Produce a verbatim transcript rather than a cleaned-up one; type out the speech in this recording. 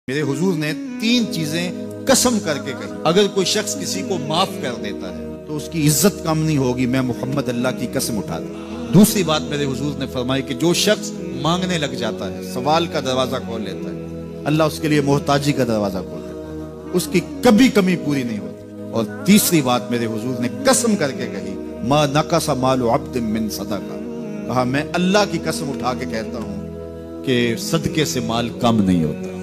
मेरे हुजूर ने तीन चीजें कसम करके कही, अगर कोई शख्स किसी को माफ कर देता है तो उसकी इज्जत कम नहीं होगी, मैं मोहम्मद अल्लाह की कसम उठा दूं। दूसरी बात मेरे हुजूर ने फरमाई कि जो शख्स मांगने लग जाता है, सवाल का दरवाजा खोल लेता है, अल्लाह उसके लिए मोहताजी का दरवाजा खोल देता है, उसकी कभी कमी पूरी नहीं होती। और तीसरी बात मेरे हुजूर ने कसम करके कही, मा नकसा मालु अब्द मिन सदका, कहा मैं अल्लाह की कसम उठा के कहता हूं कि सदके से माल कम नहीं होता।